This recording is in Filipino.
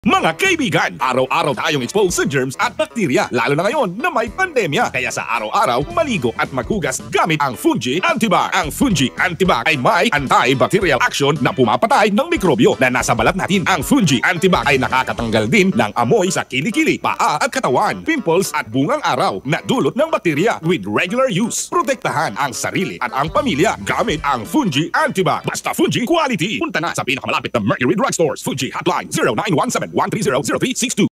Mga kaibigan, araw-araw tayong exposed sa germs at bakterya, lalo na ngayon na may pandemya. Kaya sa araw-araw, maligo at maghugas gamit ang Fungi Antibac. Ang Fungi Antibac ay may antibacterial action na pumapatay ng mikrobyo na nasa balat natin. Ang Fungi Antibac ay nakakatanggal din ng amoy sa kilikili, paa at katawan, pimples at bungang araw na dulot ng bakterya. With regular use, protektahan ang sarili at ang pamilya gamit ang Fungi Antibac. Basta Fungi quality. Punta na sa pinakamalapit na Mercury Drugstores. Fungi Hotline 0917 130 0362.